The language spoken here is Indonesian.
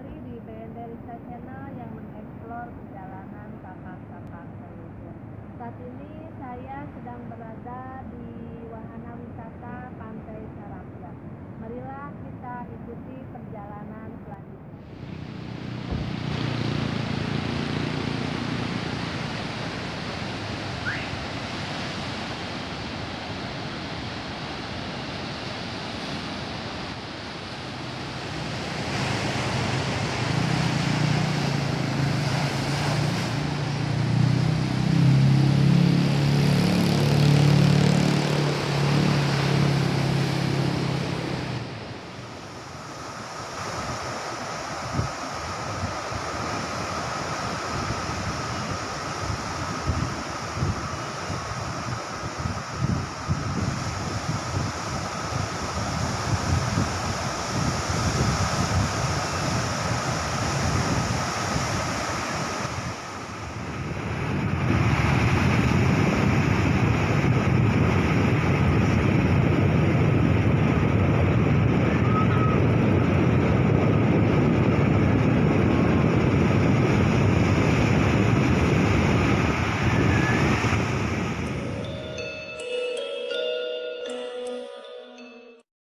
kembali di BND Lisa Channel yang mengeksplor perjalanan kakak-kakak terluhur. Saat ini saya sedang berada di wahana wisata Pantai Sarapia. Marilah kita ikuti perjalanan